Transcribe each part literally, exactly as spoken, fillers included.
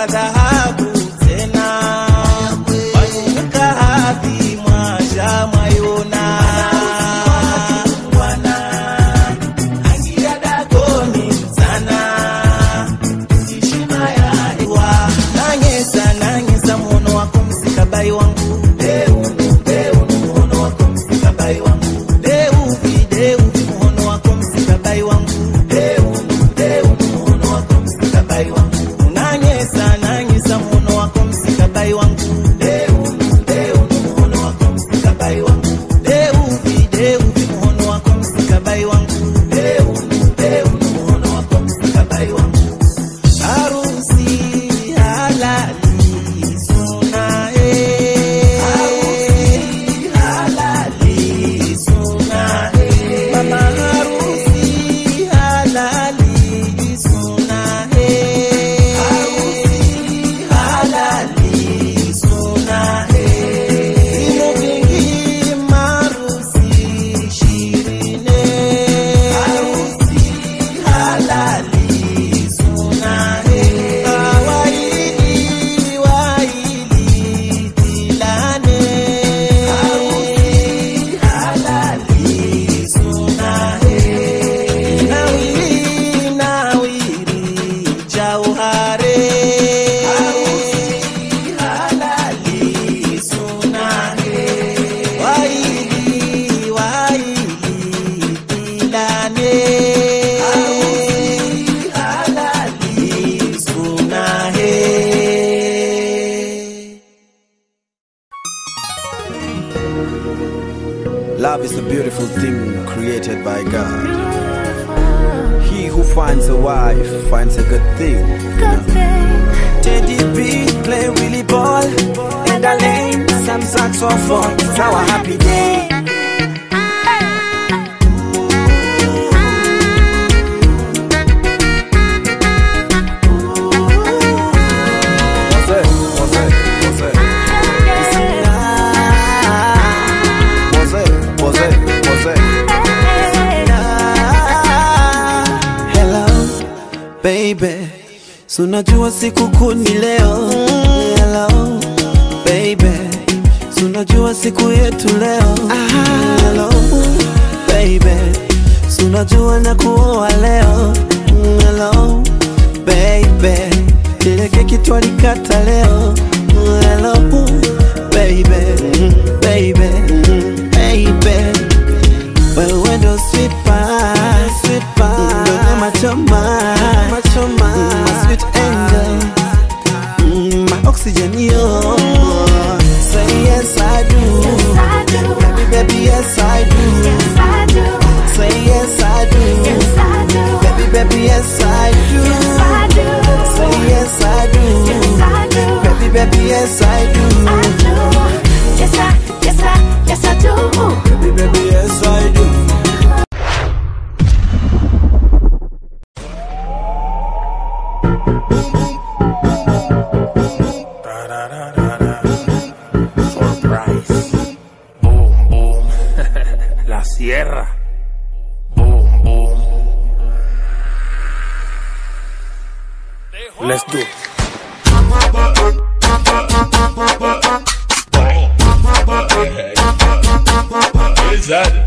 ya dhahabu tena. Wanuka hapi mwaja mayona. Wana angia dagoni sana. Ishima ya iwa. Nanyesa nanyesa mwono wako msikabai wangu. Deu deu mwono wako msikabai wangu. Deu deu mwono wako msikabai wangu. Deu deu mwono wako msikabai wangu. Nanyesa nanyesa mwono wako msikabai wangu. Deu deu mwono wako msikabai wangu. Deu deu mwono wako msikabai wangu. Deu deu mwono wako msikabai wangu. Harusi halali suna eh. Harusi halali suna eh. Mama harusi halali suna eh. Harusi halali suna eh. Imo vingi marusi shirine. Harusi halali suna eh. Awaili waili tilane. Harusi halali suna eh. Nawiri nawiri jauhare. Harusi halali suna eh. Waili waili tilane. Harusi halali suna eh. Love is a beautiful thing created by God. He who finds a wife finds a good thing. Teddy B play Willy ball in the lane, some saxophone. It's our happy day. What's it? What's it? What's it? What's it? What's it? What's it? Hello, baby. Sunajua siku kuni leo. Hello, baby. Sunajua siku yetu leo. Hello, baby. Sunajua na kuoa leo. Hello, baby. Ile keki twalikata leo. Hello, baby, baby, baby. Wewe ndo sweet pie, sweet pie. Ndo machoma, machoma. My sweet angel, mm, my oxygen, yo. Say yes I do, Yes I do. baby, baby, yes I do. Yes I do. Say yes I do, Yes I do. baby, baby, yes I do. Yes I do. Say yes I do, Yes I do. baby, baby, yes I do. I do. Yes I, yes I, yes I do. Baby, baby, yes I do. Surprise. Boom, boom. La sierra. Boom, boom. Let's do it. What is that?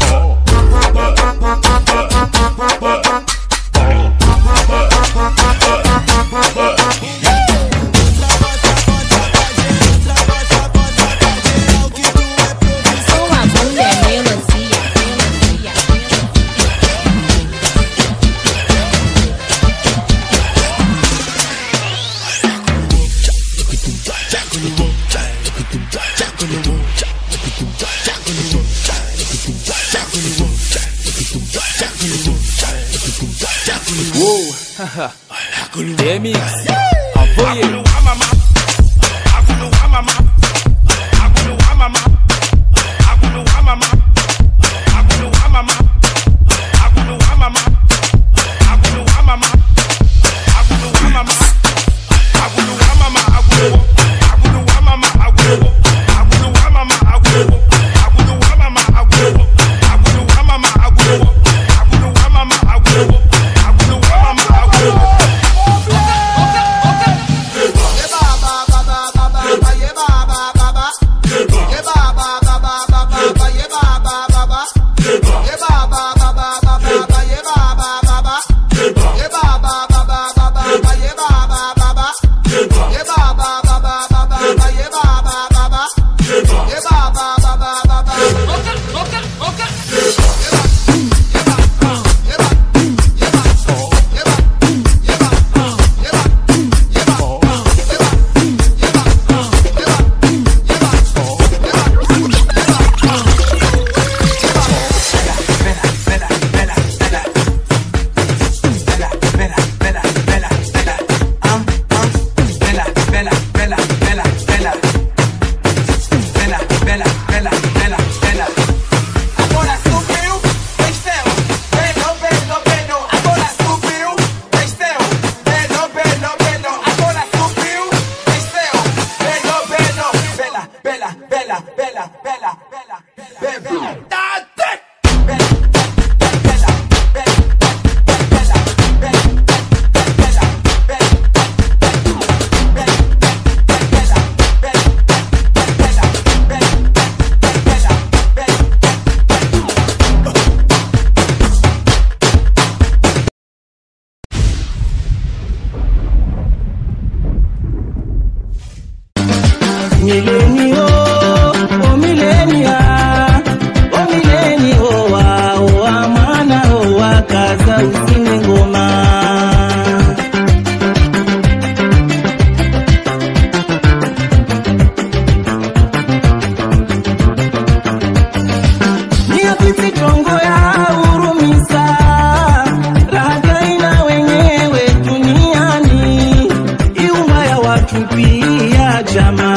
Remix. Envoyez. Milenio, oh milenia, oh milenio, wa oh amana oh wakaza usini ngoma. Niapiti tongo ya urumisa, raga ina wenyewe duniani, iunga ya watu pia jamaa.